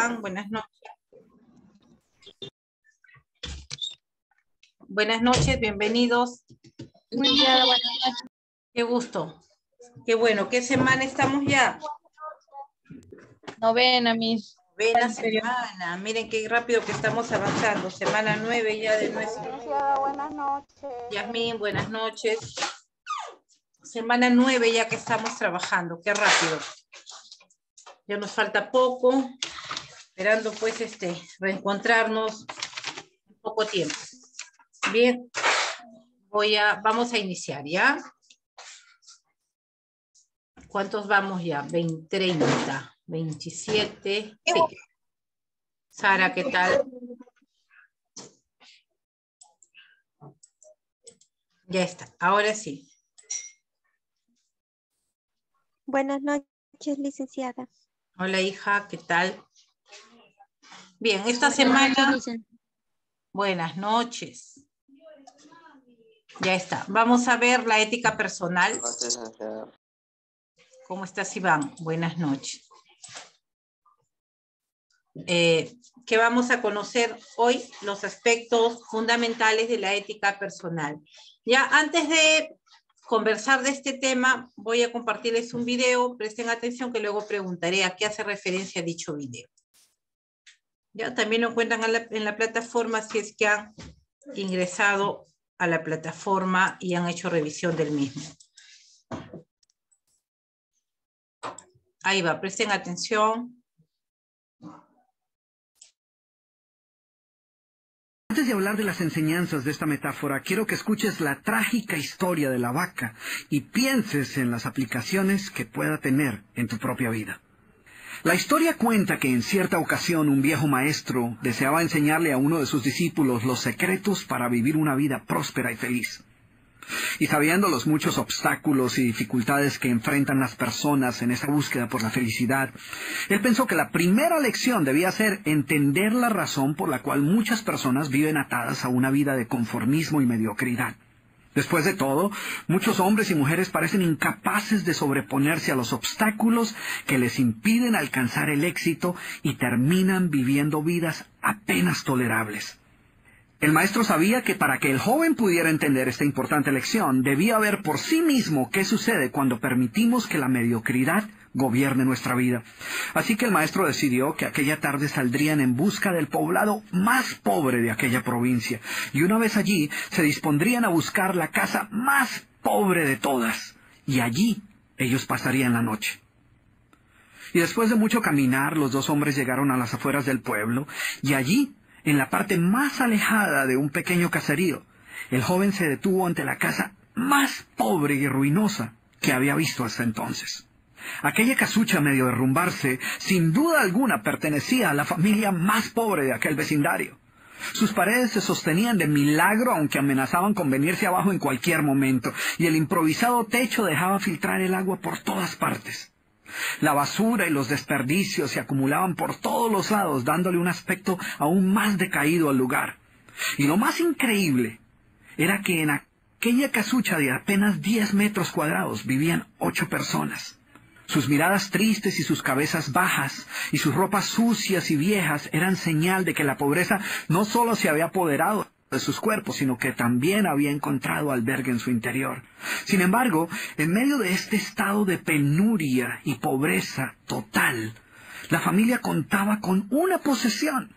están? Buenas noches. Buenas noches, bienvenidos. Buen día, buenas noches. Qué gusto. Qué bueno. ¿Qué semana estamos ya? Novena, mis. Novena semana. Miren qué rápido que estamos avanzando. Semana 9 ya de nuestro. Buenas noches. Yasmín, buenas noches. Semana 9 ya que estamos trabajando. Qué rápido. Ya nos falta poco. Esperando pues reencontrarnos en poco tiempo. Bien. Vamos a iniciar, ¿ya? ¿Cuántos vamos ya? 20, 30, 27. Sí. Sara, ¿qué tal? Ya está, ahora sí. Buenas noches, licenciada. Hola, hija, ¿qué tal? Bien, esta semana... Buenas noches. Ya está. Vamos a ver la ética personal. ¿Cómo estás, Iván? Buenas noches. Que vamos a conocer hoy los aspectos fundamentales de la ética personal. Ya antes de conversar de este tema, voy a compartirles un video. Presten atención que luego preguntaré a qué hace referencia dicho video. Ya también lo encuentran en la plataforma si es que han ingresado a la plataforma y han hecho revisión del mismo. Ahí va, presten atención. Antes de hablar de las enseñanzas de esta metáfora, quiero que escuches la trágica historia de la vaca y pienses en las aplicaciones que pueda tener en tu propia vida. La historia cuenta que en cierta ocasión un viejo maestro deseaba enseñarle a uno de sus discípulos los secretos para vivir una vida próspera y feliz. Y sabiendo los muchos obstáculos y dificultades que enfrentan las personas en esa búsqueda por la felicidad, él pensó que la primera lección debía ser entender la razón por la cual muchas personas viven atadas a una vida de conformismo y mediocridad. Después de todo, muchos hombres y mujeres parecen incapaces de sobreponerse a los obstáculos que les impiden alcanzar el éxito y terminan viviendo vidas apenas tolerables. El maestro sabía que para que el joven pudiera entender esta importante lección, debía ver por sí mismo qué sucede cuando permitimos que la mediocridad gobierne nuestra vida. Así que el maestro decidió que aquella tarde saldrían en busca del poblado más pobre de aquella provincia, y una vez allí se dispondrían a buscar la casa más pobre de todas, y allí ellos pasarían la noche. Y después de mucho caminar, los dos hombres llegaron a las afueras del pueblo, y allí, en la parte más alejada de un pequeño caserío, el joven se detuvo ante la casa más pobre y ruinosa que había visto hasta entonces. Aquella casucha, a medio derrumbarse, sin duda alguna pertenecía a la familia más pobre de aquel vecindario. Sus paredes se sostenían de milagro, aunque amenazaban con venirse abajo en cualquier momento, y el improvisado techo dejaba filtrar el agua por todas partes. La basura y los desperdicios se acumulaban por todos los lados, dándole un aspecto aún más decaído al lugar. Y lo más increíble era que en aquella casucha de apenas 10 metros cuadrados vivían 8 personas. Sus miradas tristes y sus cabezas bajas y sus ropas sucias y viejas eran señal de que la pobreza no solo se había apoderado de sus cuerpos, sino que también había encontrado albergue en su interior. Sin embargo, en medio de este estado de penuria y pobreza total, la familia contaba con una posesión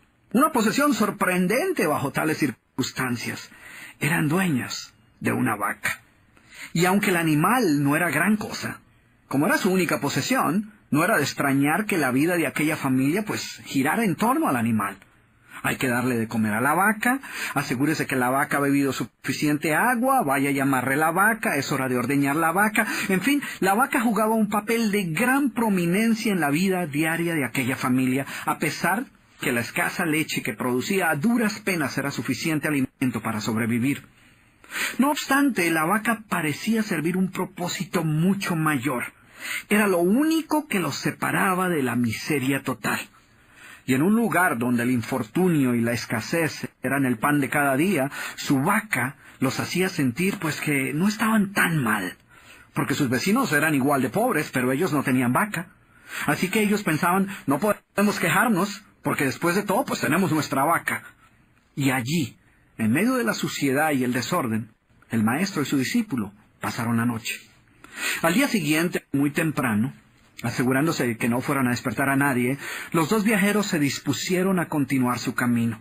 sorprendente bajo tales circunstancias. Eran dueños de una vaca. Y aunque el animal no era gran cosa, como era su única posesión, no era de extrañar que la vida de aquella familia girara en torno al animal. Hay que darle de comer a la vaca, asegúrese que la vaca ha bebido suficiente agua, vaya y amarre la vaca, es hora de ordeñar la vaca. En fin, la vaca jugaba un papel de gran prominencia en la vida diaria de aquella familia, a pesar que la escasa leche que producía a duras penas era suficiente alimento para sobrevivir. No obstante, la vaca parecía servir un propósito mucho mayor. Era lo único que los separaba de la miseria total. Y en un lugar donde el infortunio y la escasez eran el pan de cada día, su vaca los hacía sentir que no estaban tan mal, porque sus vecinos eran igual de pobres, pero ellos no tenían vaca. Así que ellos pensaban, no podemos quejarnos, porque después de todo, pues tenemos nuestra vaca. Y allí, en medio de la suciedad y el desorden, el maestro y su discípulo pasaron la noche. Al día siguiente, muy temprano, asegurándose de que no fueran a despertar a nadie, los dos viajeros se dispusieron a continuar su camino.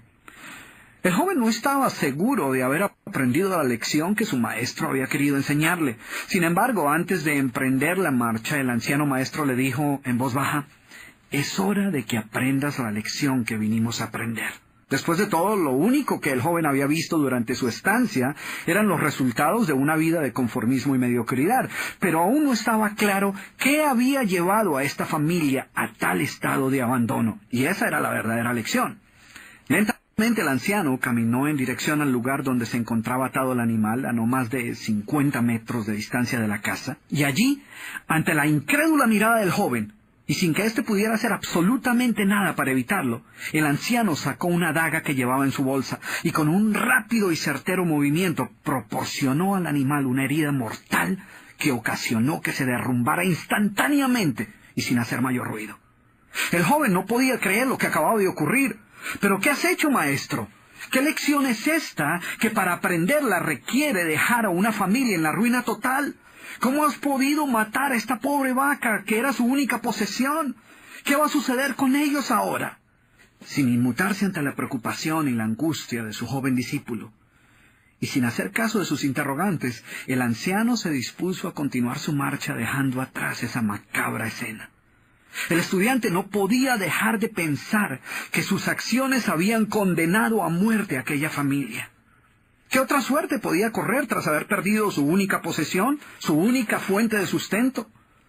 El joven no estaba seguro de haber aprendido la lección que su maestro había querido enseñarle. Sin embargo, antes de emprender la marcha, el anciano maestro le dijo en voz baja, «Es hora de que aprendas la lección que vinimos a aprender». Después de todo, lo único que el joven había visto durante su estancia eran los resultados de una vida de conformismo y mediocridad, pero aún no estaba claro qué había llevado a esta familia a tal estado de abandono, y esa era la verdadera lección. Lentamente el anciano caminó en dirección al lugar donde se encontraba atado el animal, a no más de 50 metros de distancia de la casa, y allí, ante la incrédula mirada del joven, y sin que éste pudiera hacer absolutamente nada para evitarlo, el anciano sacó una daga que llevaba en su bolsa y con un rápido y certero movimiento proporcionó al animal una herida mortal que ocasionó que se derrumbara instantáneamente y sin hacer mayor ruido. El joven no podía creer lo que acababa de ocurrir. «¿Pero qué has hecho, maestro? ¿Qué lección es esta que para aprenderla requiere dejar a una familia en la ruina total? ¿Cómo has podido matar a esta pobre vaca que era su única posesión? ¿Qué va a suceder con ellos ahora?» Sin inmutarse ante la preocupación y la angustia de su joven discípulo, y sin hacer caso de sus interrogantes, el anciano se dispuso a continuar su marcha dejando atrás esa macabra escena. El estudiante no podía dejar de pensar que sus acciones habían condenado a muerte a aquella familia. ¿Qué otra suerte podía correr tras haber perdido su única posesión, su única fuente de sustento?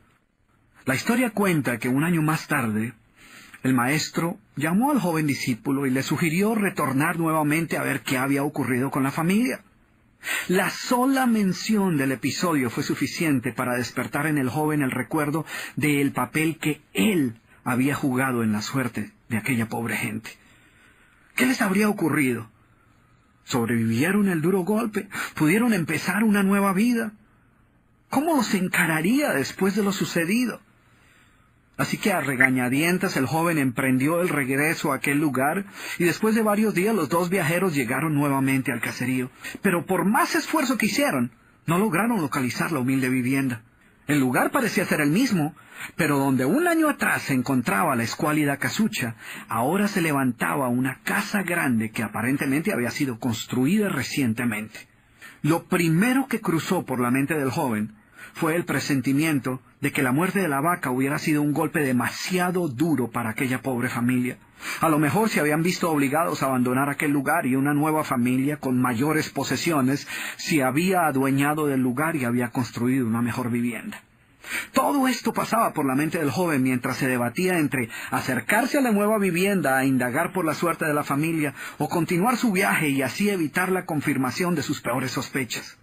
La historia cuenta que un año más tarde, el maestro llamó al joven discípulo y le sugirió retornar nuevamente a ver qué había ocurrido con la familia. La sola mención del episodio fue suficiente para despertar en el joven el recuerdo del papel que él había jugado en la suerte de aquella pobre gente. ¿Qué les habría ocurrido? ¿Sobrevivieron el duro golpe? ¿Pudieron empezar una nueva vida? ¿Cómo los encararía después de lo sucedido? Así que a regañadientas el joven emprendió el regreso a aquel lugar y después de varios días los dos viajeros llegaron nuevamente al caserío. Pero por más esfuerzo que hicieron, no lograron localizar la humilde vivienda. El lugar parecía ser el mismo, pero donde un año atrás se encontraba la escuálida casucha, ahora se levantaba una casa grande que aparentemente había sido construida recientemente. Lo primero que cruzó por la mente del joven fue el presentimiento de que la muerte de la vaca hubiera sido un golpe demasiado duro para aquella pobre familia. A lo mejor se habían visto obligados a abandonar aquel lugar y una nueva familia con mayores posesiones se había adueñado del lugar y había construido una mejor vivienda. Todo esto pasaba por la mente del joven mientras se debatía entre acercarse a la nueva vivienda a indagar por la suerte de la familia o continuar su viaje y así evitar la confirmación de sus peores sospechas.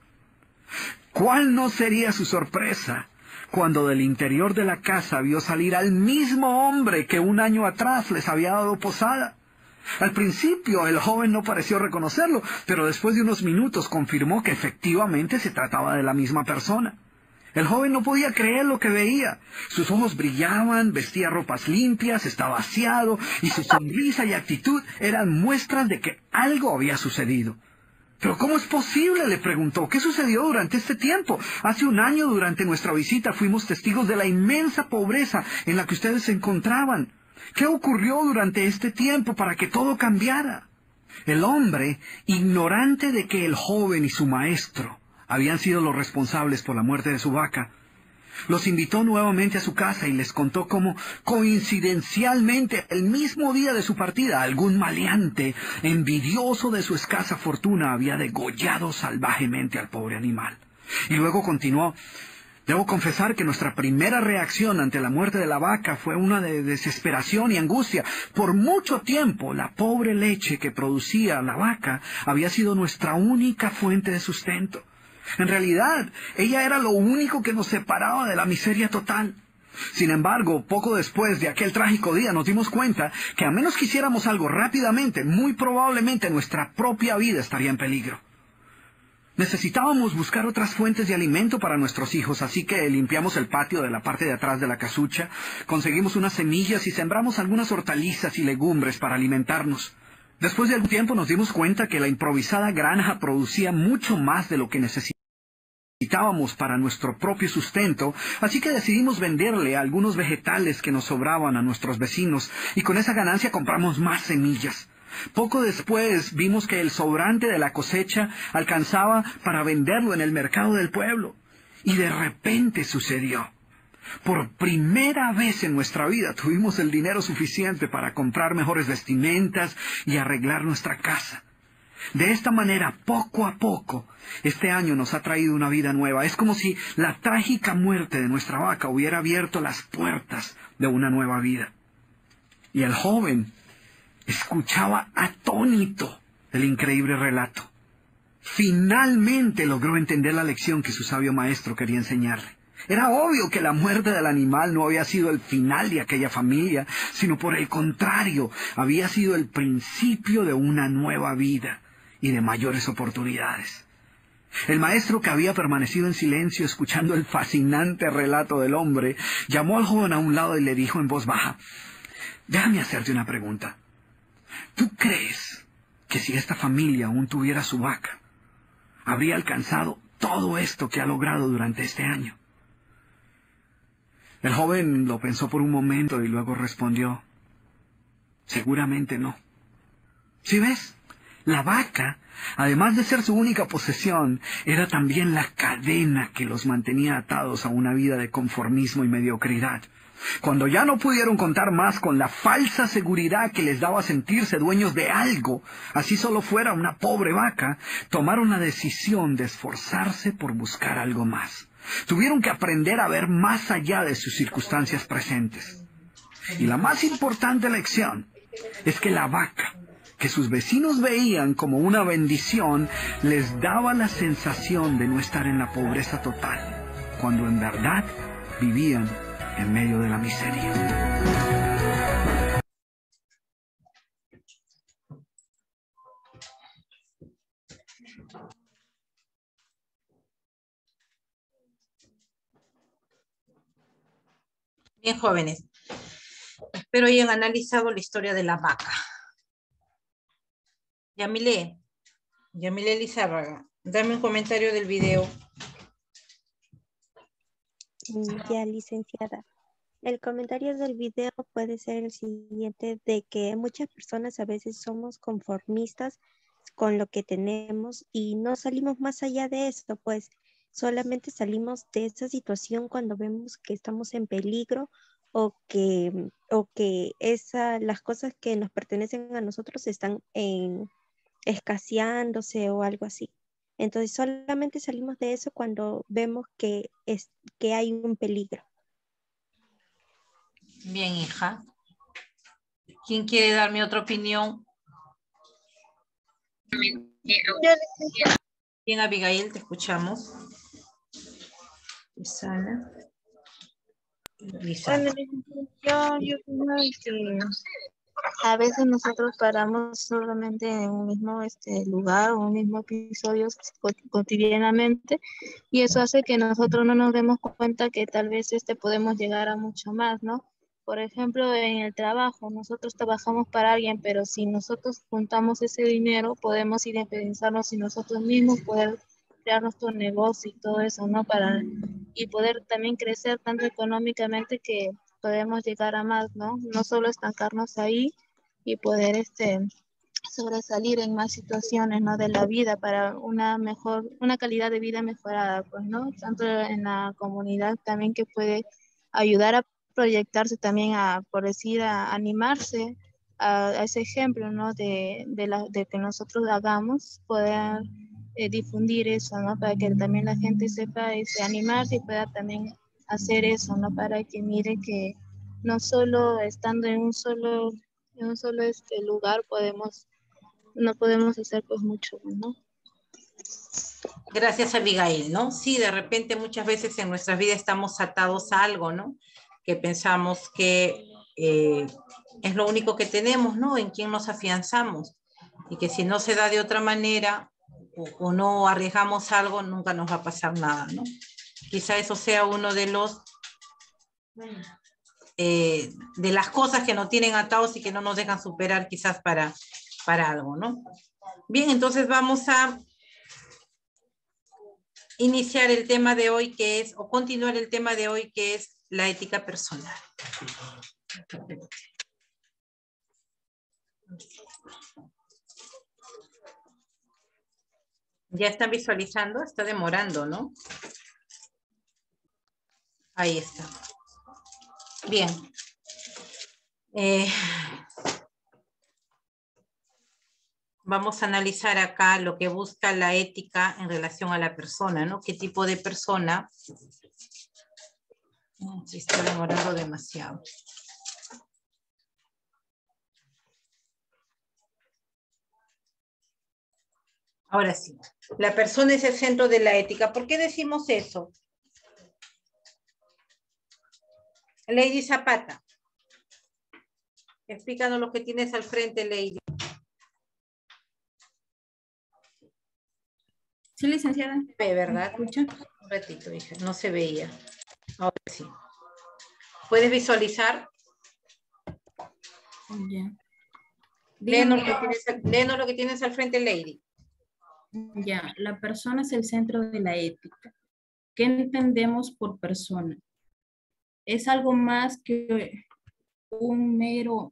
¿Cuál no sería su sorpresa cuando del interior de la casa vio salir al mismo hombre que un año atrás les había dado posada? Al principio el joven no pareció reconocerlo, pero después de unos minutos confirmó que efectivamente se trataba de la misma persona. El joven no podía creer lo que veía. Sus ojos brillaban, vestía ropas limpias, estaba aseado, y su sonrisa y actitud eran muestras de que algo había sucedido. «¿Pero cómo es posible?», le preguntó. «¿Qué sucedió durante este tiempo? Hace un año, durante nuestra visita, fuimos testigos de la inmensa pobreza en la que ustedes se encontraban. ¿Qué ocurrió durante este tiempo para que todo cambiara?». El hombre, ignorante de que el joven y su maestro habían sido los responsables por la muerte de su vaca, los invitó nuevamente a su casa y les contó cómo, coincidencialmente, el mismo día de su partida, algún maleante, envidioso de su escasa fortuna, había degollado salvajemente al pobre animal. Y luego continuó: «Debo confesar que nuestra primera reacción ante la muerte de la vaca fue una de desesperación y angustia. Por mucho tiempo, la pobre leche que producía la vaca había sido nuestra única fuente de sustento. En realidad, ella era lo único que nos separaba de la miseria total. Sin embargo, poco después de aquel trágico día nos dimos cuenta que a menos que hiciéramos algo rápidamente, muy probablemente nuestra propia vida estaría en peligro. Necesitábamos buscar otras fuentes de alimento para nuestros hijos, así que limpiamos el patio de la parte de atrás de la casucha, conseguimos unas semillas y sembramos algunas hortalizas y legumbres para alimentarnos. Después de algún tiempo nos dimos cuenta que la improvisada granja producía mucho más de lo que necesitábamos para nuestro propio sustento, así que decidimos venderle algunos vegetales que nos sobraban a nuestros vecinos y con esa ganancia compramos más semillas. Poco después vimos que el sobrante de la cosecha alcanzaba para venderlo en el mercado del pueblo. Y de repente sucedió. Por primera vez en nuestra vida tuvimos el dinero suficiente para comprar mejores vestimentas y arreglar nuestra casa. De esta manera, poco a poco, este año nos ha traído una vida nueva. Es como si la trágica muerte de nuestra vaca hubiera abierto las puertas de una nueva vida. Y el joven escuchaba atónito el increíble relato. Finalmente logró entender la lección que su sabio maestro quería enseñarle. Era obvio que la muerte del animal no había sido el final de aquella familia, sino por el contrario, había sido el principio de una nueva vida y de mayores oportunidades. El maestro, que había permanecido en silencio escuchando el fascinante relato del hombre, llamó al joven a un lado y le dijo en voz baja: «Déjame hacerte una pregunta. ¿Tú crees que si esta familia aún tuviera su vaca, habría alcanzado todo esto que ha logrado durante este año?» El joven lo pensó por un momento y luego respondió: «Seguramente no. ¿Sí ves? La vaca, además de ser su única posesión, era también la cadena que los mantenía atados a una vida de conformismo y mediocridad. Cuando ya no pudieron contar más con la falsa seguridad que les daba sentirse dueños de algo, así solo fuera una pobre vaca, tomaron la decisión de esforzarse por buscar algo más. Tuvieron que aprender a ver más allá de sus circunstancias presentes. Y la más importante lección es que la vaca, que sus vecinos veían como una bendición, les daba la sensación de no estar en la pobreza total, cuando en verdad vivían en medio de la miseria». Bien, jóvenes, espero hayan analizado la historia de la vaca. Yamile Lizárraga, dame un comentario del video. Ya, licenciada. El comentario del video puede ser el siguiente, de que muchas personas a veces somos conformistas con lo que tenemos y no salimos más allá de esto, pues solamente salimos de esa situación cuando vemos que estamos en peligro o que las cosas que nos pertenecen a nosotros están escaseándose o algo así. Entonces solamente salimos de eso cuando vemos que hay un peligro. Bien, hija. ¿Quién quiere darme otra opinión? Bien, Abigail, te escuchamos. Isana. Bueno, yo opino que a veces nosotros paramos solamente en un mismo lugar o un mismo episodio cotidianamente, y eso hace que nosotros no nos demos cuenta que tal vez podemos llegar a mucho más, ¿no? Por ejemplo, en el trabajo, nosotros trabajamos para alguien, pero si nosotros juntamos ese dinero, podemos independizarnos y nosotros mismos poder crear nuestro negocio y todo eso, ¿no? Y poder también crecer tanto económicamente que podemos llegar a más, ¿no? No solo estancarnos ahí y poder sobresalir en más situaciones, ¿no? De la vida para una calidad de vida mejorada, pues, ¿no? Tanto en la comunidad también, que puede ayudar a proyectarse también por decir, a animarse a ese ejemplo, ¿no? De que nosotros hagamos, poder difundir eso, ¿no? Para que también la gente sepa animarse y pueda también hacer eso, ¿no? Para que mire que no solo estando en un solo lugar no podemos hacer pues mucho, ¿no? Gracias, Abigail, ¿no? Sí, de repente muchas veces en nuestras vidas estamos atados a algo, ¿no? Que pensamos que es lo único que tenemos, ¿no? En quién nos afianzamos. Y que si no se da de otra manera, o no arriesgamos algo, nunca nos va a pasar nada, ¿no? Quizá eso sea uno de los de las cosas que nos tienen atados y que no nos dejan superar quizás para algo, ¿no? Bien, entonces vamos a iniciar el tema de hoy que es, o continuar el tema de hoy que es la ética personal. Ya están visualizando, está demorando, ¿no? Ahí está. Bien. Vamos a analizar acá lo que busca la ética en relación a la persona, ¿no? ¿Qué tipo de persona? Se está demorando demasiado. Ahora sí, la persona es el centro de la ética. ¿Por qué decimos eso? Lady Zapata. Explícanos lo que tienes al frente, Lady. Sí, licenciada. Ve, ¿verdad? ¿Me escucha? Un ratito, hija, no se veía. Ahora sí. ¿Puedes visualizar? Ya. Léenos Dígame. lo que tienes al frente, Lady. Ya, la persona es el centro de la ética. ¿Qué entendemos por persona? Es algo más que un mero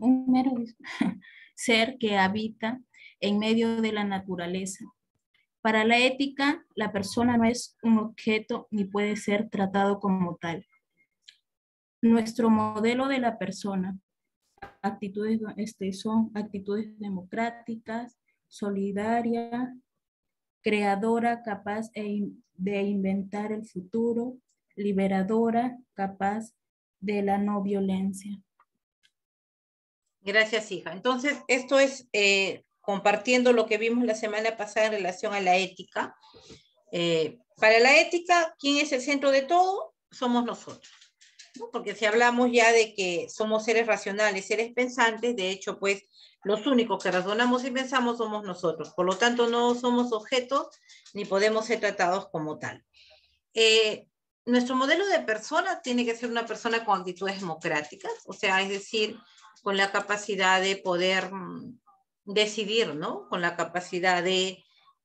ser que habita en medio de la naturaleza. Para la ética, la persona no es un objeto ni puede ser tratado como tal. Nuestro modelo de la persona, son actitudes democráticas, solidarias, creadora, capaz de inventar el futuro, liberadora, capaz de la no violencia. Gracias, hija. Entonces, esto es compartiendo lo que vimos la semana pasada en relación a la ética. Para la ética, ¿quién es el centro de todo? Somos nosotros, ¿no? Porque si hablamos ya de que somos seres racionales, seres pensantes, de hecho, pues, los únicos que razonamos y pensamos somos nosotros. Por lo tanto, no somos objetos ni podemos ser tratados como tal. Nuestro modelo de persona tiene que ser una persona con actitudes democráticas, o sea, es decir, con la capacidad de poder decidir, ¿no? Con la capacidad de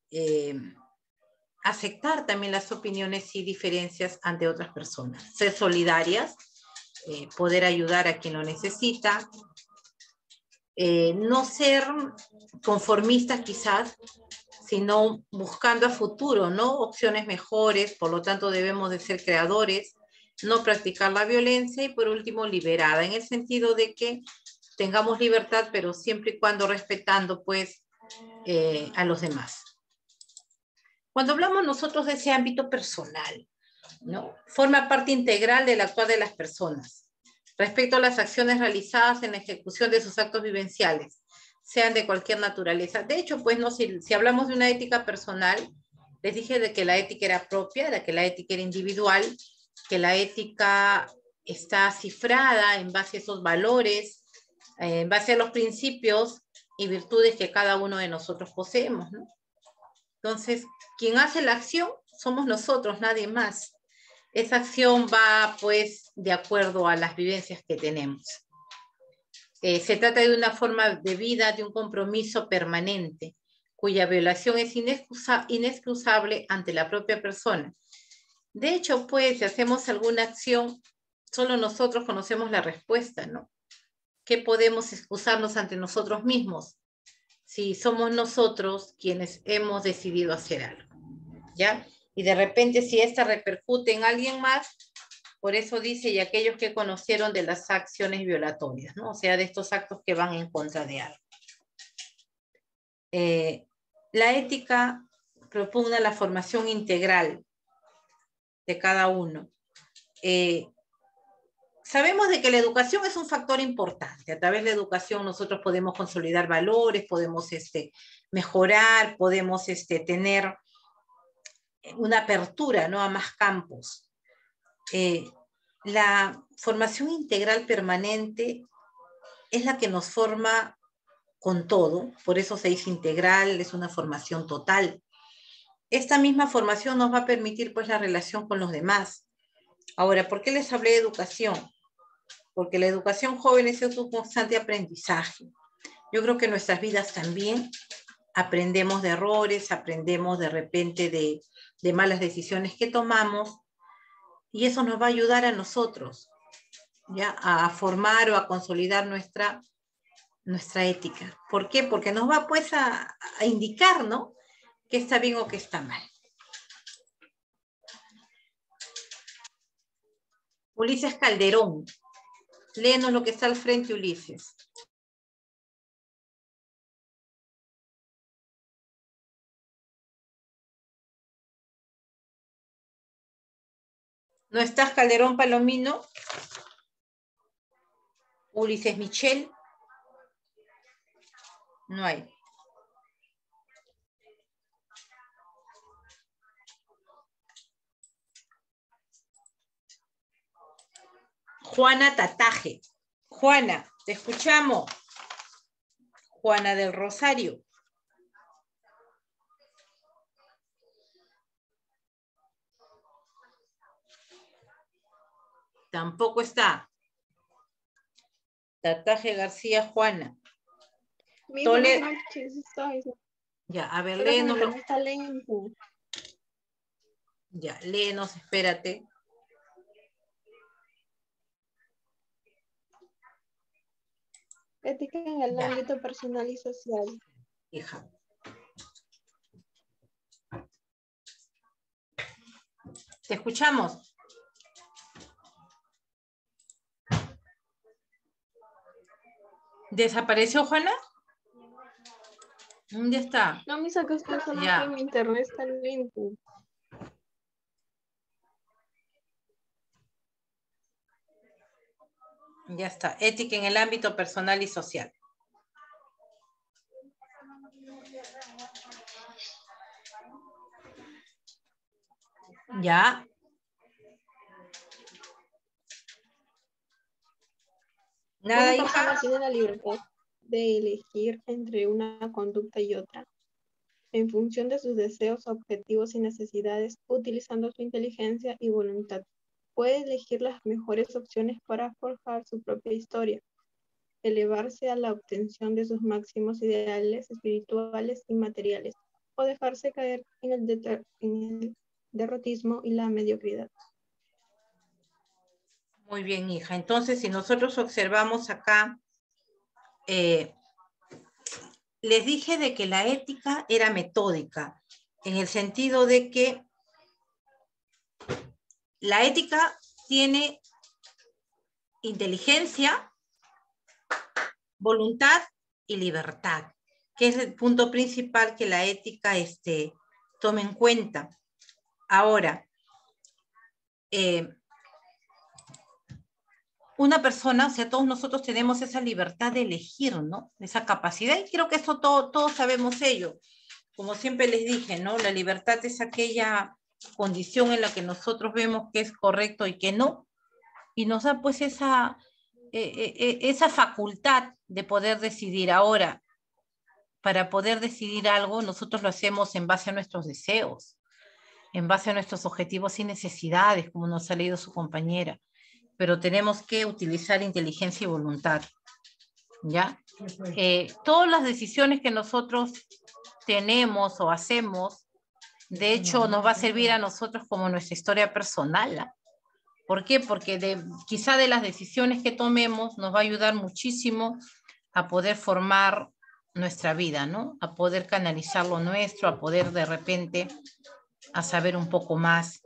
aceptar también las opiniones y diferencias ante otras personas. Ser solidarias, poder ayudar a quien lo necesita, no ser conformistas quizás, sino buscando a futuro, ¿no? Opciones mejores, por lo tanto debemos de ser creadores, no practicar la violencia y por último liberada, en el sentido de que tengamos libertad, pero siempre y cuando respetando pues a los demás. Cuando hablamos nosotros de ese ámbito personal, ¿no? Forma parte integral del actuar de las personas respecto a las acciones realizadas en la ejecución de sus actos vivenciales, sean de cualquier naturaleza. De hecho, pues, no, si hablamos de una ética personal, les dije de que la ética era propia, de que la ética era individual, que la ética está cifrada en base a esos valores, en base a los principios y virtudes que cada uno de nosotros poseemos, ¿no? Entonces, quien hace la acción somos nosotros, nadie más. Esa acción va, pues, de acuerdo a las vivencias que tenemos. Se trata de una forma de vida, de un compromiso permanente, cuya violación es inexcusable ante la propia persona. De hecho, pues, si hacemos alguna acción, solo nosotros conocemos la respuesta, ¿no? ¿Qué podemos excusarnos ante nosotros mismos si somos nosotros quienes hemos decidido hacer algo? ¿Ya? Y de repente, si esta repercute en alguien más, por eso dice, y aquellos que conocieron de las acciones violatorias, ¿no? O sea, de estos actos que van en contra de algo. La ética propugna la formación integral de cada uno. Sabemos de que la educación es un factor importante. A través de la educación nosotros podemos consolidar valores, podemos mejorar, podemos tener una apertura, ¿no? A más campos. La formación integral permanente es la que nos forma con todo, por eso se dice integral, es una formación total. esta misma formación nos va a permitir pues la relación con los demás. Ahora, ¿por qué les hablé de educación? Porque la educación jóvenes es un constante aprendizaje. Yo creo que en nuestras vidas también aprendemos de errores, aprendemos de repente de malas decisiones que tomamos, y eso nos va a ayudar a nosotros, ¿ya? A formar o a consolidar nuestra ética. ¿Por qué? Porque nos va pues a indicar, ¿no?, qué está bien o qué está mal. Ulises Calderón. Léenos lo que está al frente, Ulises. ¿No estás, Calderón Palomino? Ulises Michel. No hay. Juana Tataje. Juana, te escuchamos. Juana del Rosario. Tampoco está. Tataje García Juana. Buenas noches, estoy. Ya, a ver, Pero léenos. no está lento. Ya, léenos, espérate. Ética en el ámbito personal y social. Hija. Te escuchamos. ¿Desapareció, Juana? ¿Dónde está? No, me sacas solo Ya. que mi internet está lento. Ya está. Ética en el ámbito personal y social. Ya. Nada, Una persona hija. tiene la libertad de elegir entre una conducta y otra, en función de sus deseos, objetivos y necesidades, utilizando su inteligencia y voluntad. Puede elegir las mejores opciones para forjar su propia historia, elevarse a la obtención de sus máximos ideales espirituales y materiales, o dejarse caer en el derrotismo y la mediocridad. Muy bien, hija. Entonces, si nosotros observamos acá, les dije de que la ética era metódica, en el sentido de que la ética tiene inteligencia, voluntad y libertad, que es el punto principal que la ética tome en cuenta. Ahora, una persona, o sea, todos nosotros tenemos esa libertad de elegir, ¿no? Esa capacidad, y creo que eso todos sabemos ello. Como siempre les dije, ¿no? La libertad es aquella condición en la que nosotros vemos que es correcto y que no, y nos da pues esa facultad de poder decidir. Ahora, para poder decidir algo, nosotros lo hacemos en base a nuestros deseos, en base a nuestros objetivos y necesidades, como nos ha leído su compañera, pero tenemos que utilizar inteligencia y voluntad, ¿ya? Todas las decisiones que nosotros tenemos o hacemos, de hecho, nos va a servir a nosotros como nuestra historia personal, ¿eh? ¿Por qué? Porque quizá de las decisiones que tomemos nos va a ayudar muchísimo a poder formar nuestra vida, ¿no? A poder canalizar lo nuestro, a poder de repente a saber un poco más.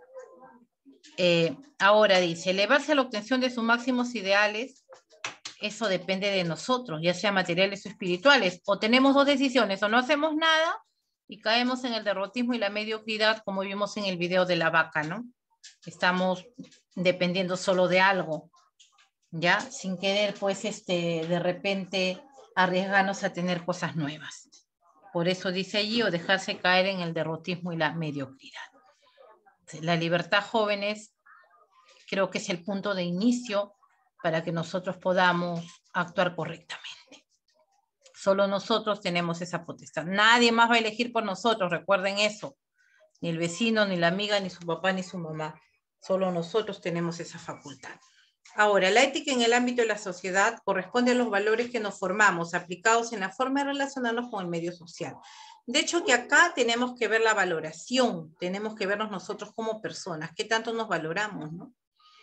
Ahora dice, elevarse a la obtención de sus máximos ideales, eso depende de nosotros, ya sea materiales o espirituales. O tenemos dos decisiones, o no hacemos nada y caemos en el derrotismo y la mediocridad, como vimos en el video de la vaca, ¿no? Estamos dependiendo solo de algo, ¿ya? Sin querer, pues, de repente arriesgarnos a tener cosas nuevas. Por eso dice allí, o dejarse caer en el derrotismo y la mediocridad. La libertad, jóvenes, creo que es el punto de inicio para que nosotros podamos actuar correctamente. Solo nosotros tenemos esa potestad. Nadie más va a elegir por nosotros, recuerden eso. Ni el vecino, ni la amiga, ni su papá, ni su mamá. Solo nosotros tenemos esa facultad. Ahora, la ética en el ámbito de la sociedad corresponde a los valores que nos formamos, aplicados en la forma de relacionarnos con el medio social. De hecho, que acá tenemos que ver la valoración, tenemos que vernos nosotros como personas, qué tanto nos valoramos, ¿no?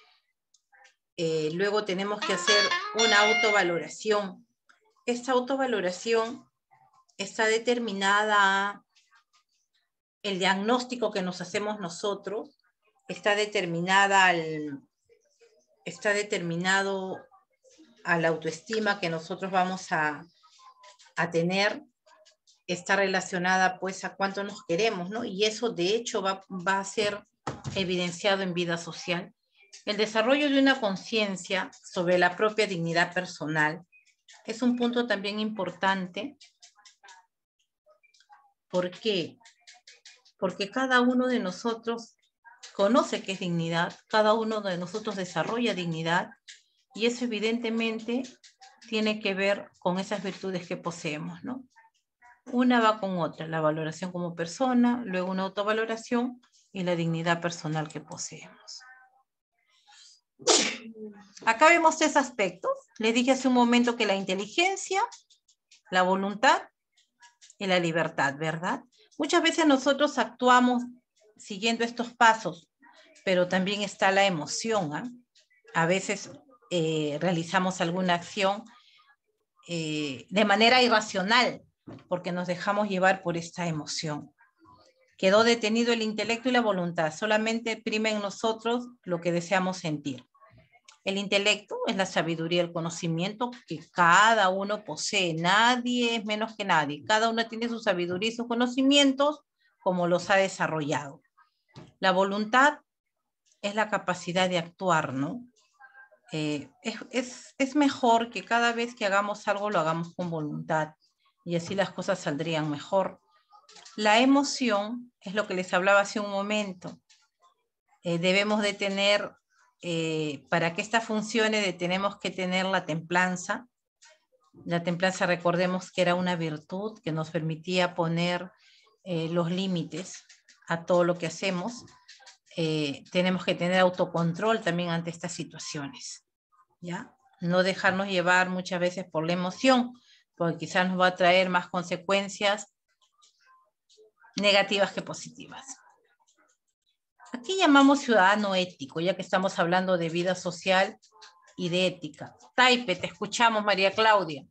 Luego tenemos que hacer una autovaloración. Esta autovaloración está determinada, el diagnóstico que nos hacemos nosotros, está determinado a la autoestima que nosotros vamos a tener, está relacionada pues a cuánto nos queremos, ¿no? Y eso de hecho va a ser evidenciado en vida social. El desarrollo de una conciencia sobre la propia dignidad personal es un punto también importante. ¿Por qué? Porque cada uno de nosotros conoce qué es dignidad, cada uno de nosotros desarrolla dignidad, y eso evidentemente tiene que ver con esas virtudes que poseemos, ¿no? Una va con otra, la valoración como persona, luego una autovaloración y la dignidad personal que poseemos. Acá vemos 3 aspectos. Les dije hace un momento que la inteligencia, la voluntad y la libertad, ¿verdad? Muchas veces nosotros actuamos siguiendo estos pasos, pero también está la emoción, ¿eh? A veces realizamos alguna acción de manera irracional, porque nos dejamos llevar por esta emoción. Quedó detenido el intelecto y la voluntad, solamente prima en nosotros lo que deseamos sentir. El intelecto es la sabiduría, el conocimiento que cada uno posee, nadie es menos que nadie, cada uno tiene su sabiduría y sus conocimientos como los ha desarrollado. La voluntad es la capacidad de actuar, ¿no? Es mejor que cada vez que hagamos algo lo hagamos con voluntad y así las cosas saldrían mejor. La emoción es lo que les hablaba hace un momento. Debemos de tener, para que esta funcione, tenemos que tener la templanza. La templanza, recordemos que era una virtud que nos permitía poner los límites a todo lo que hacemos. Tenemos que tener autocontrol también ante estas situaciones, ¿ya? No dejarnos llevar muchas veces por la emoción, porque quizás nos va a traer más consecuencias negativas que positivas. Aquí llamamos ciudadano ético, ya que estamos hablando de vida social y de ética. Taipe, te escuchamos, María Claudia.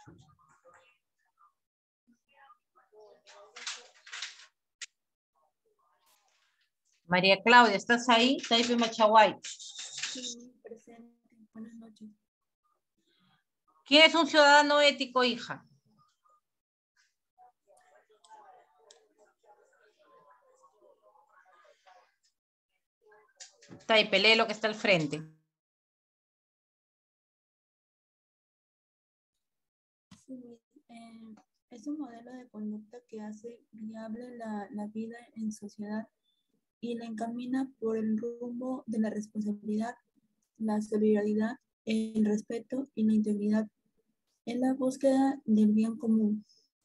María Claudia, ¿estás ahí? Taipe Machaguay. Sí, presente. Buenas noches. ¿Quién es un ciudadano ético, hija? Taipe, lee lo que está al frente. Sí, es un modelo de conducta que hace viable la vida en sociedad y la encamina por el rumbo de la responsabilidad, la solidaridad, el respeto y la integridad. Es la búsqueda del bien común.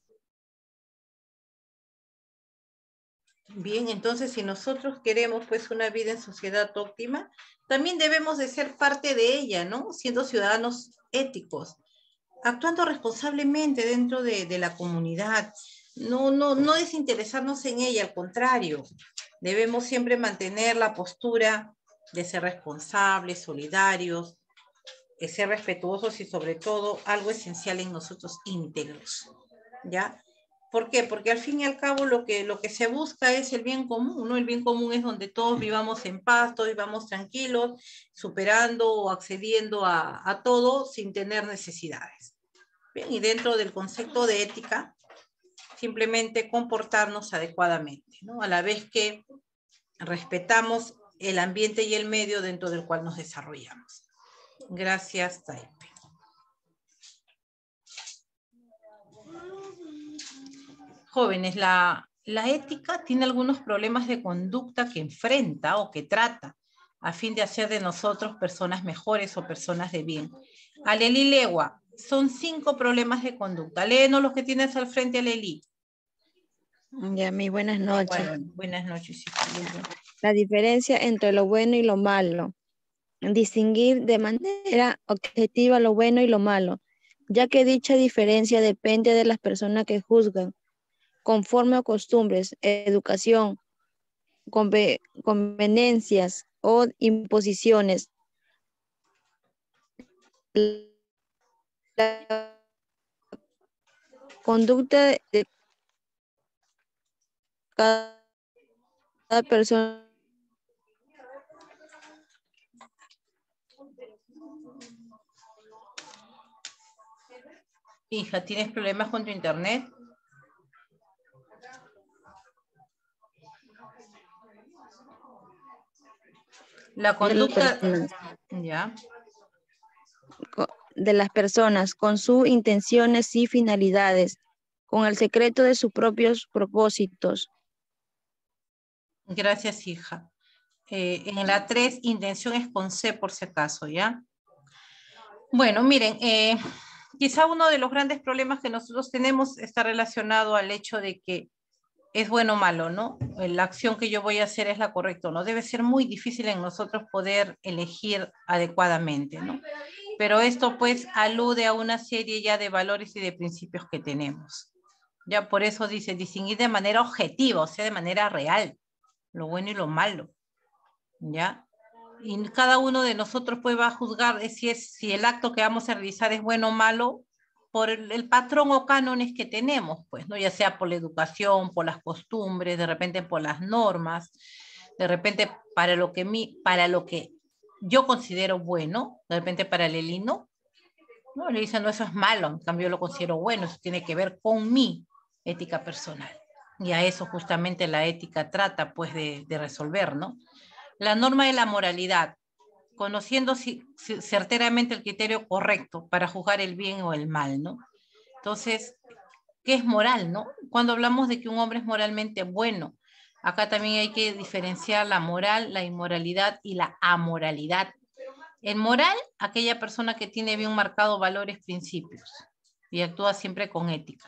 Bien, entonces si nosotros queremos pues una vida en sociedad óptima, también debemos de ser parte de ella, ¿no? Siendo ciudadanos éticos, actuando responsablemente dentro de la comunidad, no desinteresarnos en ella, al contrario, debemos siempre mantener la postura de ser responsables, solidarios, de ser respetuosos y sobre todo algo esencial en nosotros, íntegros, ¿ya? ¿Por qué? Porque al fin y al cabo lo que se busca es el bien común, ¿no? El bien común es donde todos vivamos en paz, todos vivamos tranquilos, superando o accediendo a todo sin tener necesidades. Bien, y dentro del concepto de ética, simplemente comportarnos adecuadamente, ¿no? A la vez que respetamos el ambiente y el medio dentro del cual nos desarrollamos. Gracias, Taipe. Jóvenes, la ética tiene algunos problemas de conducta que enfrenta o que trata a fin de hacer de nosotros personas mejores o personas de bien. Aleli Legua, son 5 problemas de conducta. Léenos los que tienes al frente, Aleli. Ya, mi buenas noches. Bueno, buenas noches. Hija. La diferencia entre lo bueno y lo malo. Distinguir de manera objetiva lo bueno y lo malo, ya que dicha diferencia depende de las personas que juzgan, conforme a costumbres, educación, conveniencias o imposiciones. La conducta de cada persona Hija, ¿tienes problemas con tu internet? La conducta... Ya. De las personas con sus intenciones y finalidades, con el secreto de sus propios propósitos. Gracias, hija. En la 3, intención es con C por si acaso, ¿ya? Bueno, miren, quizá uno de los grandes problemas que nosotros tenemos está relacionado al hecho de que es bueno o malo, ¿no? La acción que yo voy a hacer es la correcta, ¿no? Debe ser muy difícil en nosotros poder elegir adecuadamente, ¿no? Pero esto pues alude a una serie ya de valores y de principios que tenemos. Ya por eso dice distinguir de manera objetiva, o sea, de manera real, lo bueno y lo malo, ¿ya? Y cada uno de nosotros pues va a juzgar si el acto que vamos a realizar es bueno o malo por el patrón o cánones que tenemos, pues, ¿no? Ya sea por la educación, por las costumbres, de repente por las normas, de repente para lo que yo considero bueno, de repente para Leli no, le dicen, no, eso es malo, en cambio yo lo considero bueno, eso tiene que ver con mi ética personal. Y a eso justamente la ética trata, pues, de resolver, ¿no? La norma de la moralidad, conociendo certeramente el criterio correcto para juzgar el bien o el mal, ¿no? Entonces, ¿qué es moral, no? Cuando hablamos de que un hombre es moralmente bueno, acá también hay que diferenciar la moral, la inmoralidad y la amoralidad. En moral, aquella persona que tiene bien marcados valores, principios y actúa siempre con ética.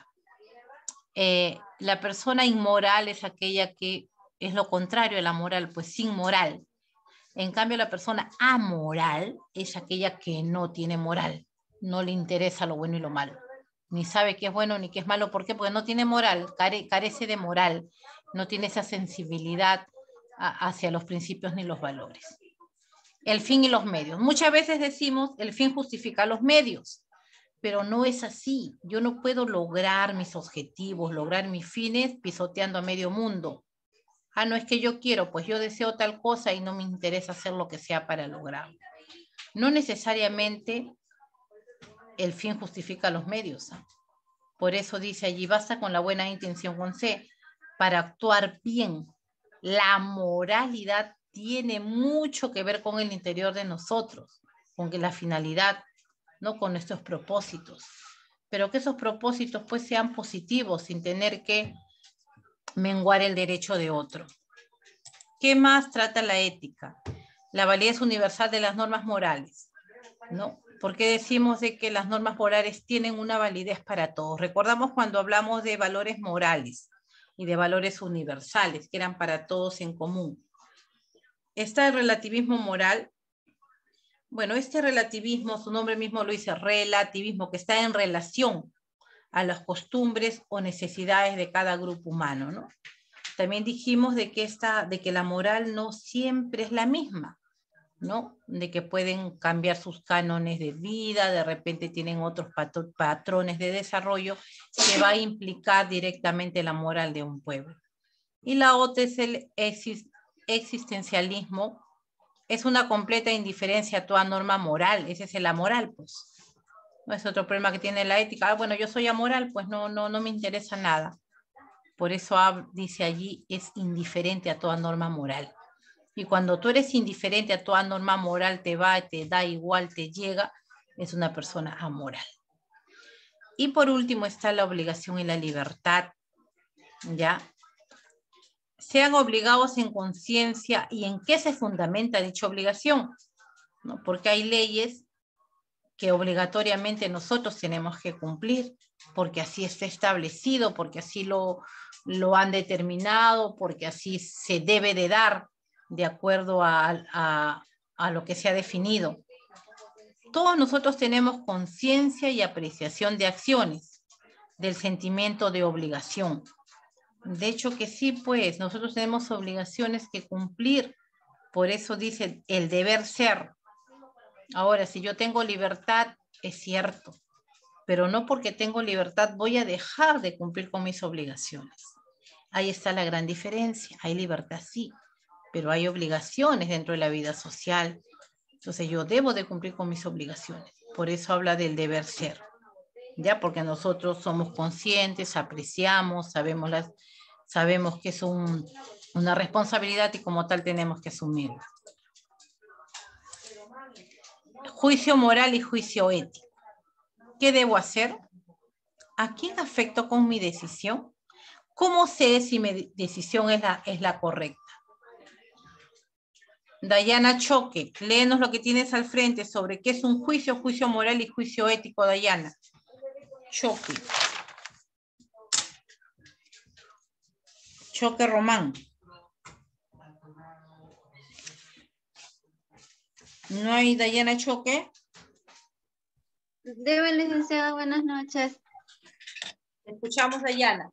La persona inmoral es aquella que es lo contrario a la moral, pues sin moral. En cambio, la persona amoral es aquella que no tiene moral, no le interesa lo bueno y lo malo, ni sabe qué es bueno ni qué es malo. ¿Por qué? Porque no tiene moral, carece de moral, no tiene esa sensibilidad hacia los principios ni los valores. El fin y los medios. Muchas veces decimos el fin justifica los medios, pero no es así. Yo no puedo lograr mis objetivos, lograr mis fines pisoteando a medio mundo. Ah, no es que yo quiero, pues yo deseo tal cosa y no me interesa hacer lo que sea para lograrlo. No necesariamente el fin justifica los medios. Por eso dice allí, basta con la buena intención con C, para actuar bien. La moralidad tiene mucho que ver con el interior de nosotros, con que la finalidad, no con nuestros propósitos. Pero que esos propósitos pues sean positivos sin tener que menguar el derecho de otro. ¿Qué más trata la ética? La validez universal de las normas morales, ¿no? ¿Por qué decimos de que las normas morales tienen una validez para todos? Recordamos cuando hablamos de valores morales y de valores universales, que eran para todos en común. Está el relativismo moral. Bueno, este relativismo, su nombre mismo lo dice, relativismo, que está en relación a las costumbres o necesidades de cada grupo humano, ¿no? También dijimos de que la moral no siempre es la misma, ¿no? De que pueden cambiar sus cánones de vida, de repente tienen otros patrones de desarrollo que va a implicar directamente la moral de un pueblo. Y la otra es el existencialismo, es una completa indiferencia a toda norma moral, ese es el amoral, pues. No es otro problema que tiene la ética. Ah, bueno, yo soy amoral, pues no me interesa nada. Por eso dice allí, es indiferente a toda norma moral. Y cuando tú eres indiferente a toda norma moral, te da igual, te llega, es una persona amoral. Y por último está la obligación y la libertad, ¿ya? Sean obligados en conciencia. ¿Y en qué se fundamenta dicha obligación? ¿No? Porque hay leyes que obligatoriamente nosotros tenemos que cumplir. porque así está establecido, porque así lo han determinado, porque así se debe de dar de acuerdo a lo que se ha definido. Todos nosotros tenemos conciencia y apreciación de acciones, del sentimiento de obligación. De hecho que sí, pues, nosotros tenemos obligaciones que cumplir. Por eso dice el deber ser. Ahora, si yo tengo libertad, es cierto, pero no porque tengo libertad voy a dejar de cumplir con mis obligaciones. Ahí está la gran diferencia. Hay libertad, sí, pero hay obligaciones dentro de la vida social. Entonces yo debo de cumplir con mis obligaciones. Por eso habla del deber ser. ¿Ya? Porque nosotros somos conscientes, apreciamos, sabemos que es una responsabilidad y como tal tenemos que asumirla. Juicio moral y juicio ético. ¿Qué debo hacer? ¿A quién afecto con mi decisión? ¿Cómo sé si mi decisión es la correcta? Dayana Choque, léenos lo que tienes al frente sobre qué es un juicio, juicio moral y juicio ético, Dayana. Choque. Choque Román. ¿No hay Dayana Choque? Debe, licenciada, buenas noches. Escuchamos, Dayana.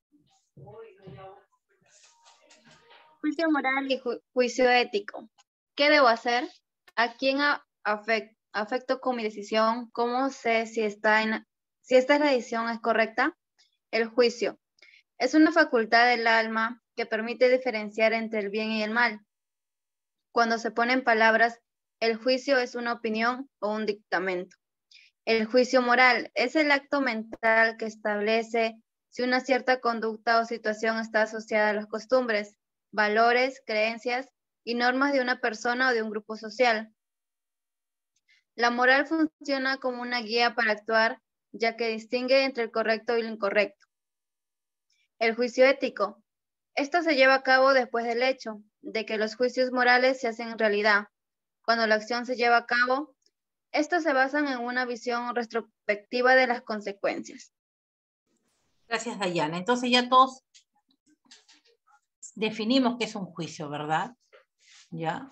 Juicio moral y juicio ético. ¿Qué debo hacer? ¿A quién afecto con mi decisión? ¿Cómo sé si esta decisión es correcta? El juicio es una facultad del alma que permite diferenciar entre el bien y el mal. Cuando se pone en palabras, el juicio es una opinión o un dictamento. El juicio moral es el acto mental que establece si una cierta conducta o situación está asociada a las costumbres, valores, creencias y normas de una persona o de un grupo social. La moral funciona como una guía para actuar, ya que distingue entre el correcto y el incorrecto. El juicio ético. Esto se lleva a cabo después del hecho de que los juicios morales se hacen realidad. Cuando la acción se lleva a cabo, estos se basan en una visión retrospectiva de las consecuencias. Gracias, Dayana. Entonces ya todos definimos qué es un juicio, ¿verdad? ¿Ya?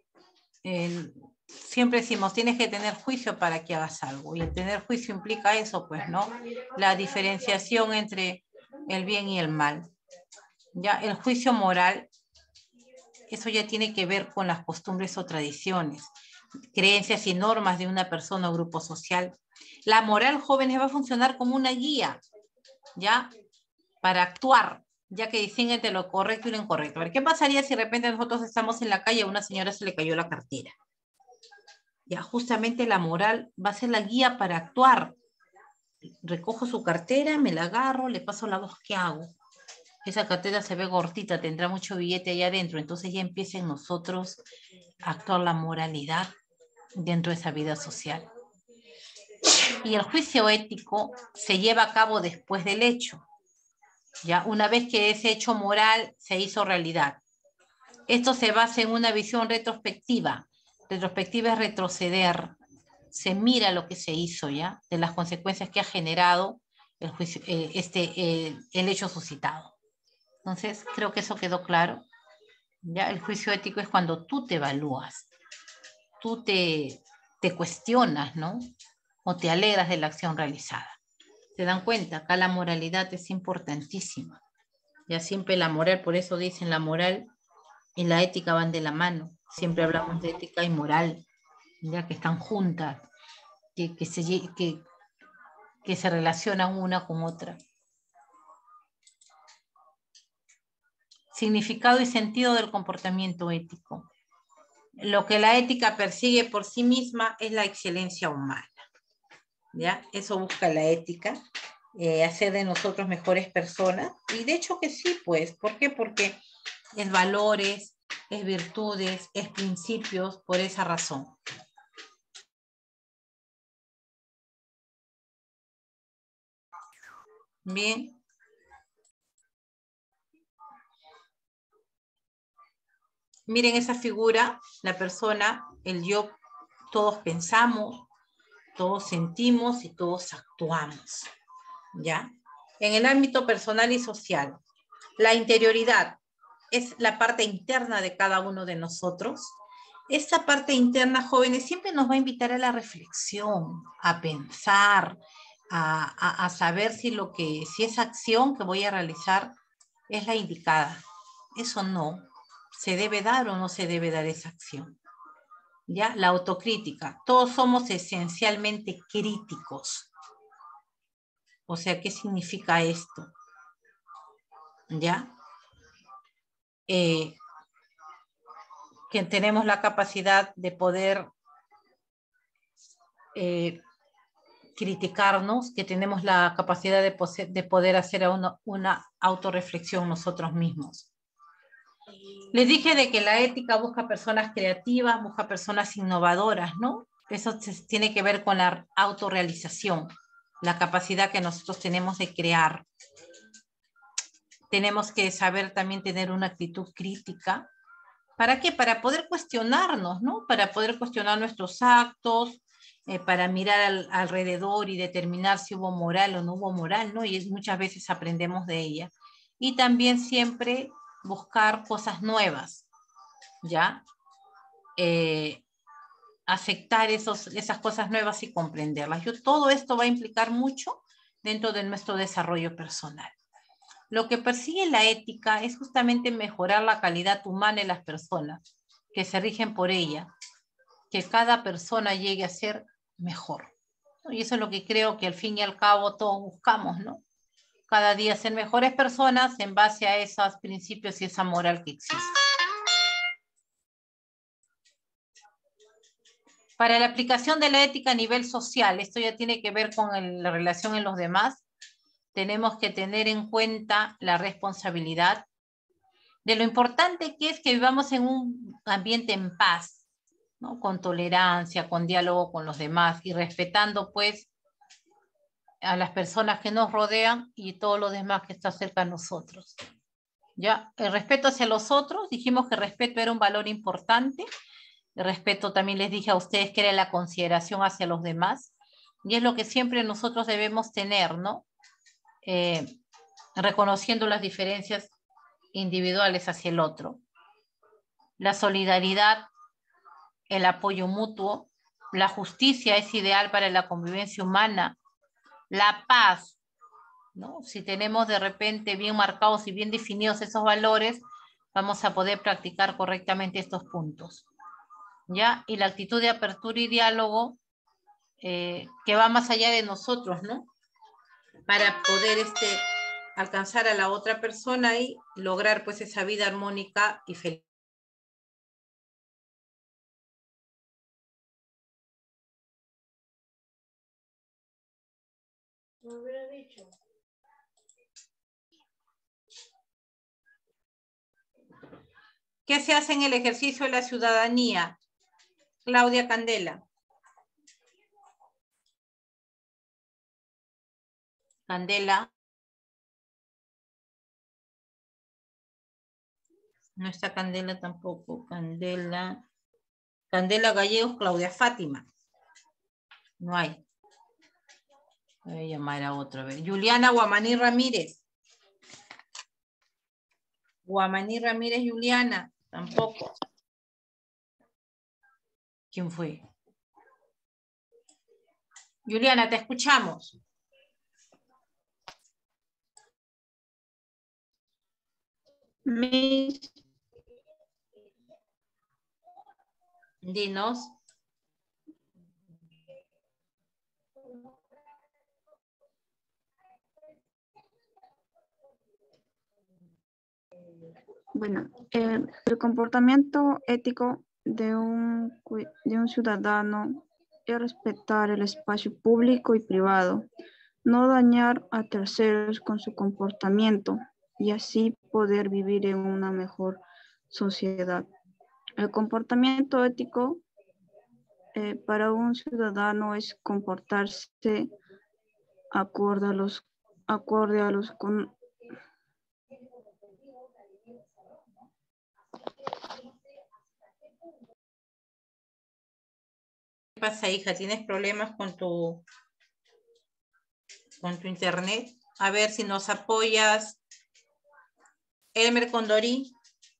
Siempre decimos, tienes que tener juicio para que hagas algo. Y el tener juicio implica eso, pues, ¿no? La diferenciación entre el bien y el mal. ¿Ya? El juicio moral, eso ya tiene que ver con las costumbres o tradiciones, creencias y normas de una persona o grupo social. La moral, jóvenes, va a funcionar como una guía, ¿ya? Para actuar, ya que distingue entre lo correcto y lo incorrecto. A ver, ¿qué pasaría si de repente nosotros estamos en la calle y a una señora se le cayó la cartera? Ya, justamente la moral va a ser la guía para actuar. Recojo su cartera, me la agarro, le paso la voz, ¿qué hago? Esa cartera se ve gordita, tendrá mucho billete allá adentro, entonces ya empieza en nosotros a actuar la moralidad dentro de esa vida social. Y el juicio ético se lleva a cabo después del hecho, ya una vez que ese hecho moral se hizo realidad. Esto se basa en una visión retrospectiva. Retrospectiva es retroceder. Se mira lo que se hizo, ¿ya? De las consecuencias que ha generado el juicio, el hecho suscitado. Entonces, creo que eso quedó claro. ¿Ya? El juicio ético es cuando tú te evalúas, tú te cuestionas, ¿no? O te alegras de la acción realizada. ¿Se dan cuenta? Acá la moralidad es importantísima. Ya siempre la moral, por eso dicen la moral y la ética van de la mano. Siempre hablamos de ética y moral, ya que están juntas, que se relacionan una con otra. Significado y sentido del comportamiento ético. Lo que la ética persigue por sí misma es la excelencia humana. ¿Ya? Eso busca la ética, hacer de nosotros mejores personas. Y de hecho que sí, pues. ¿Por qué? Porque es valores, es virtudes, es principios, por esa razón. Bien. Miren esa figura, la persona, el yo, todos pensamos, todos sentimos y todos actuamos. ¿ya? En el ámbito personal y social, la interioridad es la parte interna de cada uno de nosotros. Esta parte interna, jóvenes, siempre nos va a invitar a la reflexión, a pensar, a saber si esa acción que voy a realizar es la indicada. Eso no. ¿Se debe dar o no se debe dar esa acción? ¿Ya? La autocrítica. Todos somos esencialmente críticos. O sea, ¿qué significa esto? ¿Ya? Que tenemos la capacidad de poder criticarnos, que tenemos la capacidad de poder hacer una autorreflexión nosotros mismos. Les dije de que la ética busca personas creativas, busca personas innovadoras, ¿no? Eso tiene que ver con la autorrealización, la capacidad que nosotros tenemos de crear. Tenemos que saber también tener una actitud crítica. ¿Para qué? Para poder cuestionarnos, ¿no? Para poder cuestionar nuestros actos, para mirar alrededor y determinar si hubo moral o no hubo moral, ¿no? Y muchas veces aprendemos de ella. Y también siempre buscar cosas nuevas, ¿ya? Aceptar esas cosas nuevas y comprenderlas. Todo esto va a implicar mucho dentro de nuestro desarrollo personal. Lo que persigue la ética es justamente mejorar la calidad humana en las personas que se rigen por ella, que cada persona llegue a ser mejor. Y eso es lo que creo que al fin y al cabo todos buscamos, ¿no? Cada día ser mejores personas en base a esos principios y esa moral que existe. Para la aplicación de la ética a nivel social, esto ya tiene que ver con la relación en los demás, tenemos que tener en cuenta la responsabilidad de lo importante que es que vivamos en un ambiente en paz, ¿no? Con tolerancia, con diálogo con los demás y respetando pues a las personas que nos rodean y todos los demás que están cerca de nosotros. ¿Ya? El respeto hacia los otros, dijimos que el respeto era un valor importante. El respeto también les dije a ustedes que era la consideración hacia los demás, y es lo que siempre nosotros debemos tener, ¿no? Reconociendo las diferencias individuales hacia el otro. La solidaridad, el apoyo mutuo, la justicia es ideal para la convivencia humana, la paz, ¿no? Si tenemos de repente bien marcados y bien definidos esos valores, vamos a poder practicar correctamente estos puntos. ¿Ya? Y la actitud de apertura y diálogo que va más allá de nosotros, ¿no? Para poder alcanzar a la otra persona y lograr pues esa vida armónica y feliz. No hubiera dicho. ¿Qué se hace en el ejercicio de la ciudadanía? Claudia Candela. Candela. No está Candela tampoco. Candela. Candela Gallegos, Claudia Fátima. No hay. Voy a llamar a otra vez. Juliana Guamaní Ramírez. Guamaní Ramírez Juliana. Tampoco. ¿Quién fue? Juliana, te escuchamos. Miss. Dinos. Bueno, el comportamiento ético de un ciudadano es respetar el espacio público y privado, no dañar a terceros con su comportamiento y así poder vivir en una mejor sociedad. El comportamiento ético para un ciudadano es comportarse acorde a los ¿Qué pasa, hija? ¿Tienes problemas con tu con tu internet. A ver si nos apoyas. Elmer Condorí.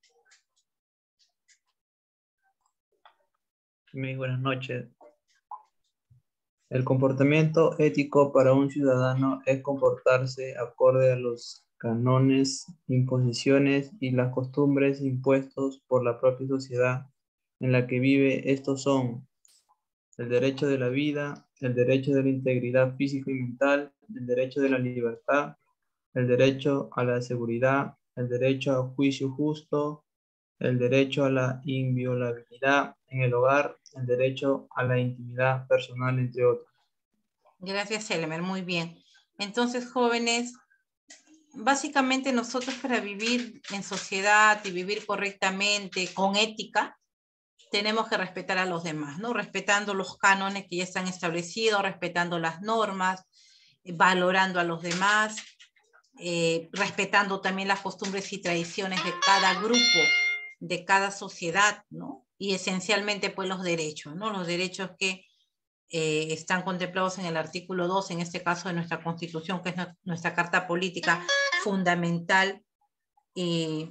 Muy buenas noches. El comportamiento ético para un ciudadano es comportarse acorde a los cánones, imposiciones y las costumbres impuestos por la propia sociedad en la que vive. Estos son el derecho de la vida, el derecho de la integridad física y mental, el derecho de la libertad, el derecho a la seguridad, el derecho a juicio justo, el derecho a la inviolabilidad en el hogar, el derecho a la intimidad personal, entre otros. Gracias, Elmer. Muy bien. Entonces, jóvenes, básicamente nosotros para vivir en sociedad y vivir correctamente, con ética, tenemos que respetar a los demás, ¿no? Respetando los cánones que ya están establecidos, respetando las normas, valorando a los demás, respetando también las costumbres y tradiciones de cada grupo, de cada sociedad, ¿no? Y esencialmente, pues, los derechos, ¿no? Los derechos que están contemplados en el artículo 2, en este caso de nuestra Constitución, que es nuestra Carta Política fundamental y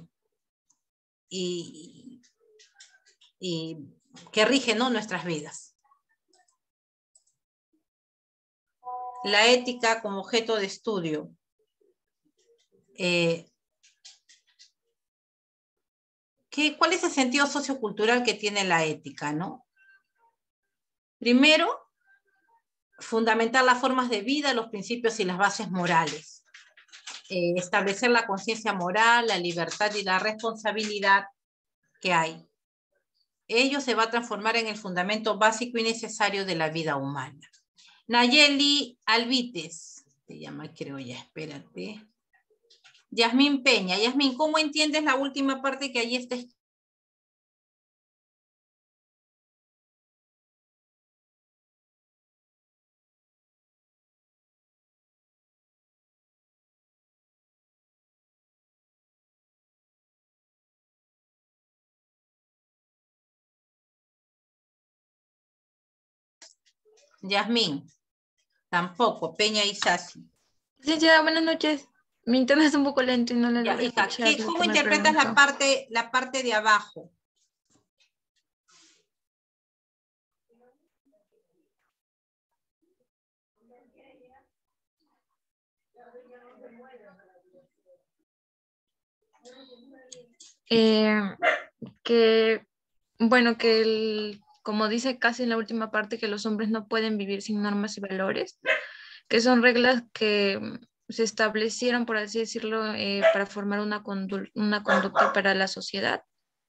que rige, ¿no?, nuestras vidas. La ética como objeto de estudio. ¿Cuál es el sentido sociocultural que tiene la ética, no? Primero, fundamentar las formas de vida, los principios y las bases morales. Establecer la conciencia moral, la libertad y la responsabilidad que hay. Ello se va a transformar en el fundamento básico y necesario de la vida humana. Nayeli Alvites, te llama, creo ya, espérate. Yasmín Peña. Yasmín, ¿cómo entiendes la última parte que allí está escrita? Yasmín, tampoco. Peña Isasi. Licenciada, buenas noches. Mi internet es un poco lento y no le logro hija, escuchar. ¿cómo interpretas la parte de abajo? Como dice casi en la última parte, que los hombres no pueden vivir sin normas y valores, que son reglas que se establecieron, por así decirlo, para formar una conducta para la sociedad.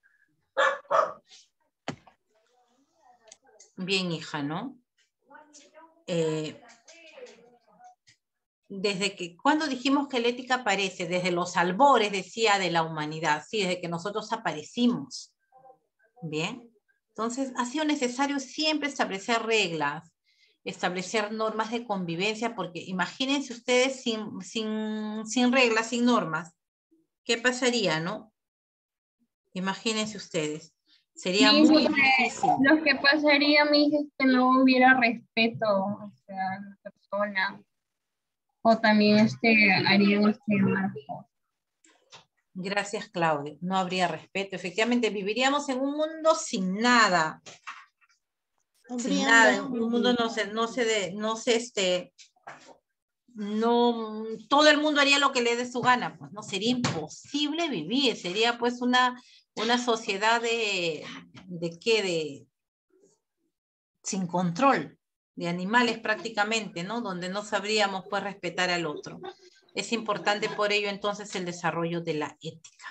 Bien, hija, ¿no? ¿Cuándo dijimos que la ética aparece? Desde los albores, decía, de la humanidad, sí, desde que nosotros aparecimos. Bien, entonces ha sido necesario siempre establecer reglas, establecer normas de convivencia, porque imagínense ustedes sin reglas, sin normas, ¿qué pasaría, no? Imagínense ustedes, sería muy difícil. Lo que pasaría, mija, es que no hubiera respeto hacia la persona, o también harían marco. Gracias, Claudia. No habría respeto. Efectivamente, viviríamos en un mundo sin nada. Sin nada. Un mundo todo el mundo haría lo que le dé su gana. Pues no, sería imposible vivir. Sería pues una sociedad sin control, de animales prácticamente, ¿no? Donde no sabríamos pues respetar al otro. Es importante por ello entonces el desarrollo de la ética.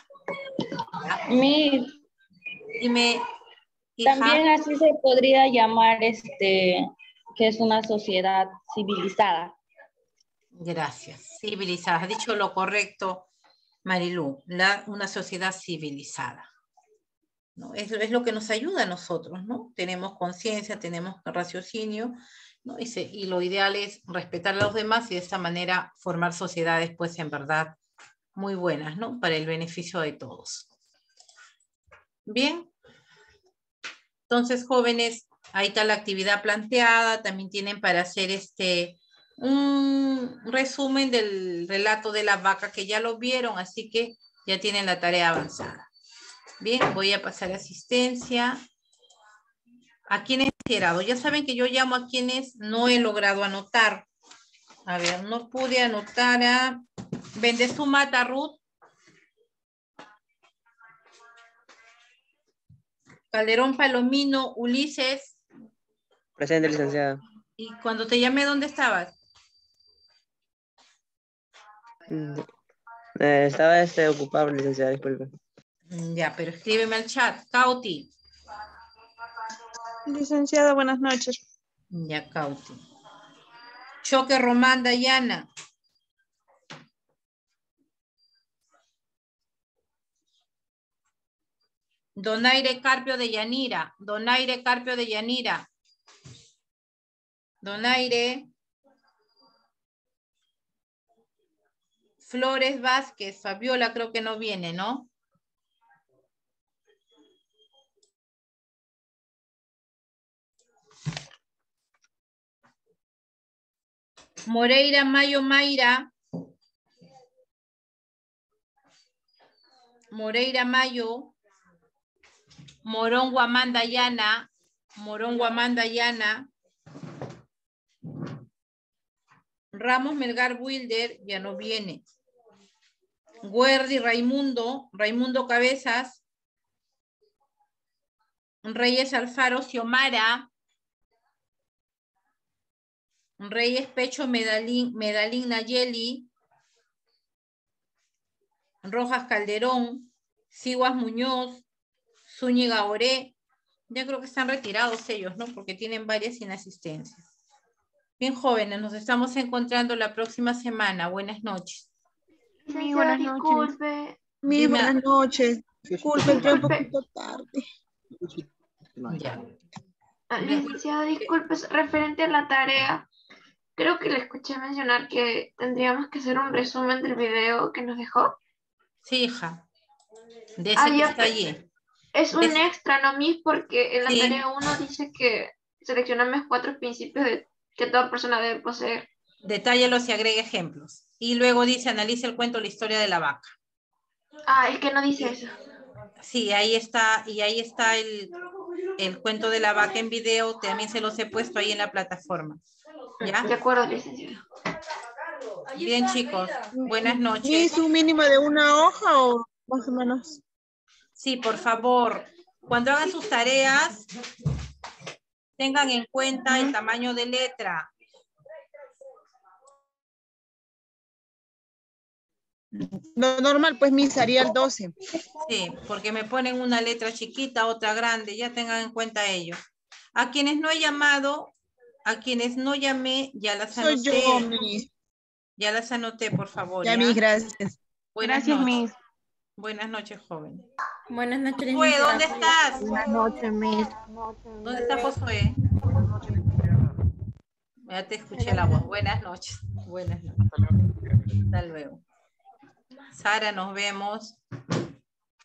Dime, hija. También así se podría llamar que es una sociedad civilizada. Gracias, civilizada. Has dicho lo correcto, Marilú, una sociedad civilizada, ¿no? Es lo que nos ayuda a nosotros, ¿no? Tenemos conciencia, tenemos raciocinio, ¿no? Y lo ideal es respetar a los demás y de esta manera formar sociedades, pues, en verdad, muy buenas, ¿no? Para el beneficio de todos. Bien. Entonces, jóvenes, ahí está la actividad planteada. También tienen para hacer un resumen del relato de la vaca que ya lo vieron, así que ya tienen la tarea avanzada. Bien, voy a pasar a asistencia. ¿A quienes he llegado? Ya saben que yo llamo a quienes no he logrado anotar. A ver, no pude anotar a Bendezumata Ruth. Calderón Palomino, Ulises. Presente, licenciada. Y cuando te llamé, ¿dónde estabas? Estaba ocupado, licenciada, disculpe. Ya, pero escríbeme al chat. Cauti. Licenciada, buenas noches. Ya, Cauti. Choque Román Dayana. Donaire Carpio de Yanira. Donaire Carpio de Yanira. Donaire. Flores Vázquez. Fabiola creo que no viene, ¿no? Moreira Mayo Mayra. Moreira Mayo. Morón Guamán Dayana. Morón Guamán Dayana. Ramos Melgar Wilder ya no viene. Guerdi Raimundo. Raimundo Cabezas. Reyes Alfaro Xiomara. Reyes Pecho Medalín Nayeli. Rojas Calderón. Siguas Muñoz. Zúñiga Oré. Ya creo que están retirados ellos, ¿no? Porque tienen varias inasistencias. Bien, jóvenes, nos estamos encontrando la próxima semana. Buenas noches. Mi buenas noches. Disculpe. Mi buenas noches. Disculpe, entré un poquito tarde. Ya. Licenciada, disculpe, referente a la tarea, creo que le escuché mencionar que tendríamos que hacer un resumen del video que nos dejó. Sí, hija. De ese que está allí. Es un extra, ¿no, Miss? Porque en la tarea 1 dice que seleccionamos 4 principios que toda persona debe poseer. Detállelos y agregue ejemplos. Y luego dice, analice el cuento, la historia de la vaca. Ah, es que no dice eso. Sí, ahí está, y ahí está el cuento de la vaca en video, también se los he puesto ahí en la plataforma. ¿Ya? De acuerdo, licenciada. Bien, chicos, buenas noches. ¿Es un mínimo de una hoja o más o menos? Sí, por favor, cuando hagan sus tareas, tengan en cuenta el tamaño de letra. Lo normal, pues, Miss, haría el 12. Sí, porque me ponen una letra chiquita, otra grande, ya tengan en cuenta ello. A quienes no he llamado, a quienes no llamé, ya las anoté. Soy yo, Miss. Ya las anoté, por favor. Ya, Miss, gracias. Buenas Gracias, noches. Miss. Buenas noches, joven. Buenas noches, Josué, ¿dónde estás? Buenas noches, Miss. ¿Dónde está Josué? Ya te escuché la voz. Buenas noches. Buenas noches. Hasta luego. Sara, nos vemos.